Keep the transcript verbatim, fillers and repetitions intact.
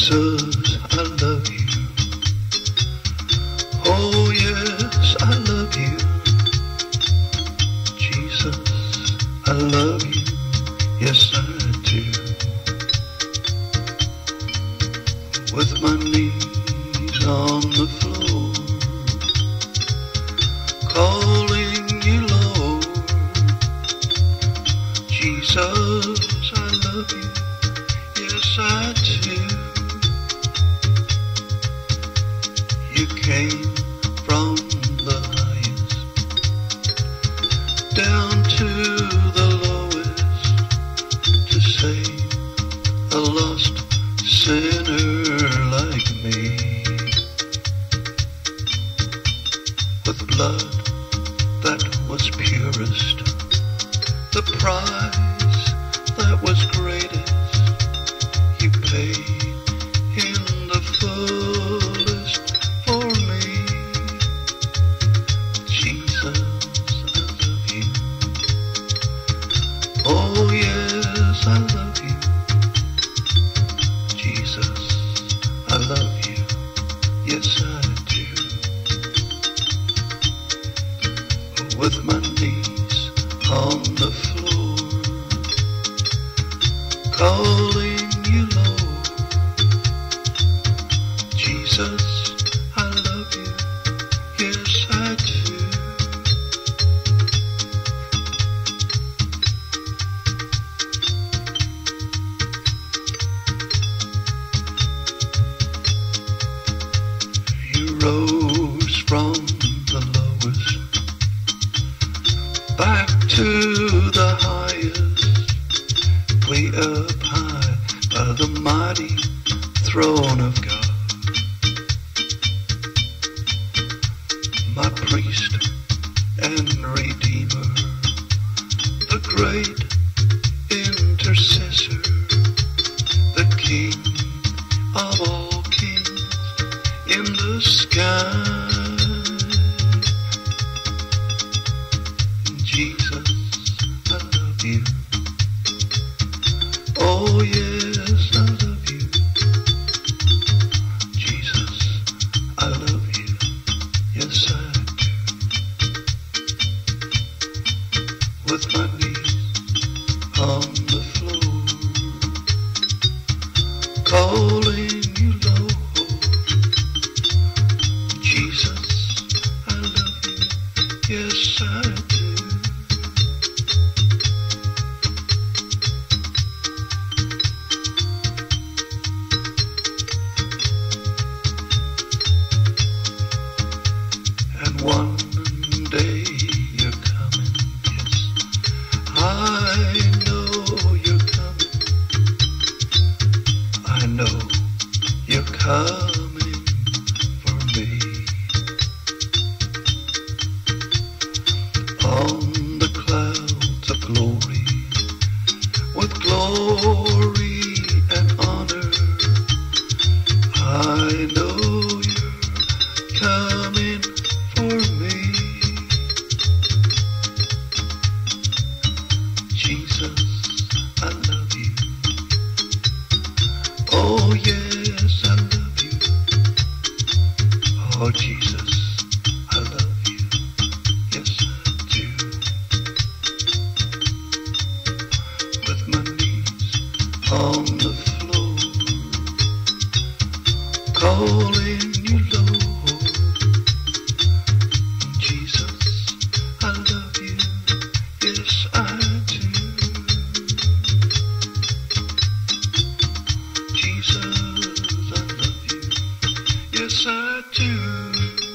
Jesus, I love you. Oh yes, I love you. Jesus, I love you. Yes, I do. With my knees on the floor, calling you Lord. Jesus, I love you. Yes, I do. You came from the highest down to the lowest to save a lost sinner like me. With blood that was purest, the price that was greatest, you paid in the fullest for me. Jesus, I love you. Oh yes, I love you. Jesus, I love you. Yes, I do. With my knees on the floor, calling you Lord. Jesus, I love you. Yes, I do. You rose from the lowest back to the highest, way up high by the mighty throne of God. My priest and redeemer, the great intercessor, the King of all kings in the sky. Jesus, I love you. Oh yes, I love you. Jesus, I love you. Yes, I do. With my knees on the floor, calling you Lord. Jesus, I love you. Yes, I do. And one day you're coming, yes, I know you're coming. I know you're coming for me. On the clouds of glory, with glory and honor, I know you're coming for me. Jesus, I love you. Oh yes, I love you. Oh Jesus, I love you. Yes, I do. With my knees on the floor, calling you Lord. Jesus, I love you. Yes, I do. Jesus, I love you. Yes, I do.